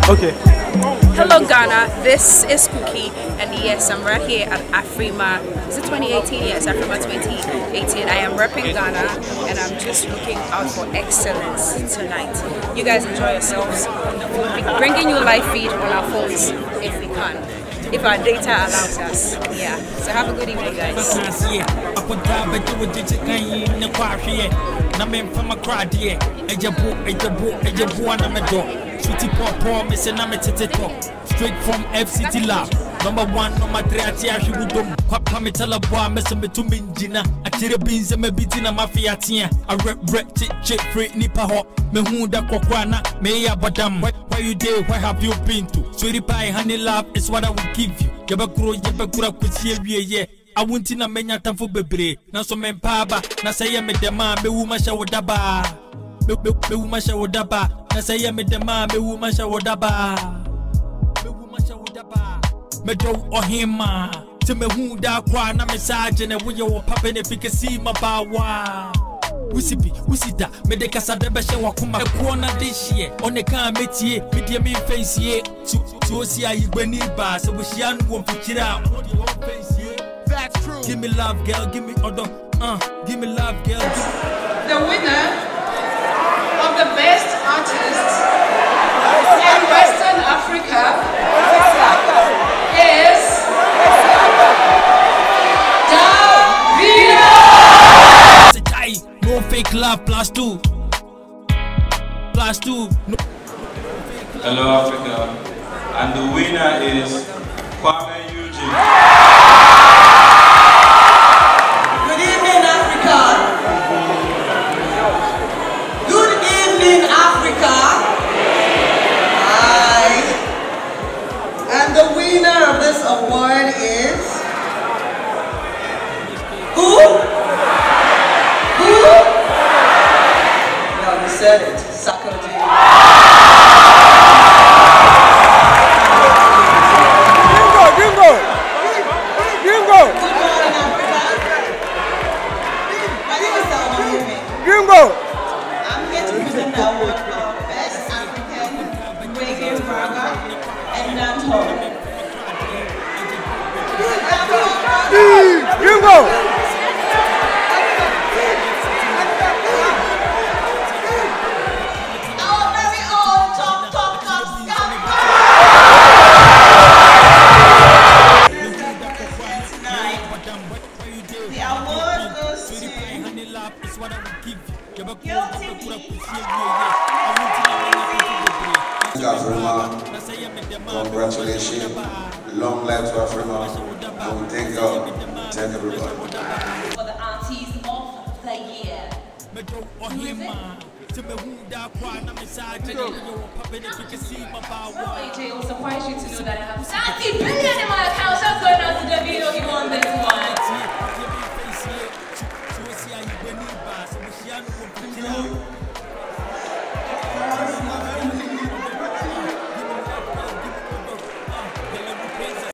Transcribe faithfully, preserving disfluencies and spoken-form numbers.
Okay. Hello Ghana, this is Cookie, and yes, I'm right here at Afrima. Is it twenty eighteen? Yes, Afrima twenty eighteen. I am repping Ghana, and I'm just looking out for excellence tonight. You guys enjoy yourselves. We'll be bringing you live feed on our phones if we can, if our data allows us. Yeah. So have a good evening, guys. Sweetie pop pop, me say na me tete top. Straight from F C T lab. Number one, number three, I tear you with them. Papa me tell a boy, me say me to me jina. I tell beans and me beating a mafia tia. I rep rep chit chit free nipa hop. Me who da kokwana, me ya badam. Where you there? Where have you been to? Sweetie pie, honey love is what I will give you. Yaba kuro, yaba kura kuchie yeah. I want in a menya time for bebre. Na so men paba, na say me dema, me wuma shawadaba. Me me me wuma shawadaba. I say me the man, me woman shawadaba. Me woman shawadaba. Me do or him ma. To me who da kwa na message and we your papa if you can see my bawa. We see be, we see that. Me de casa de beshe wakuma. E corner this year. On the car metie, me dear me face ye. To to see I beni ba. So we shan won't pick it out. That's true. Give me love, girl. Give me other. Uh, give me love, girl. Give me. The winner of the best artists in Western Africa is Davina. No fake love plus two. Plus two. No. Hello Africa, and the winner is Kwame Eugene. The winner of this award is who? Who? No, you said it. Sakoji. Bingo, bingo, bingo. Good morning, Africa. My name is Salma. Bingo. I'm here to present the award for Best African Reggae Raga and Dancehall. Bingo! Our very own top, top, top scamper! The award goes to Guilty Afrima, congratulations, long life to Afrima, and we thank God, thank everybody. For the aunties of the year. Who is it? It will surprise you to know that I have thirty billion in my account. So going out to the video, he won this one.